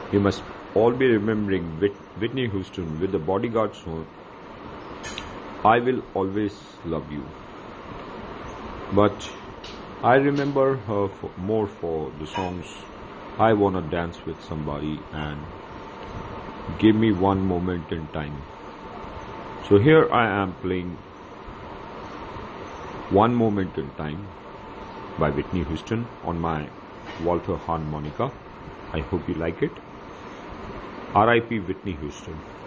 You must all be remembering Whitney Houston with the Bodyguard song, I Will Always Love You. But I remember her more for the songs I Wanna Dance with Somebody and Give Me One Moment in Time. So here I am playing One Moment in Time by Whitney Houston on my Walther Harmonica. I hope you like it. R.I.P. Whitney Houston.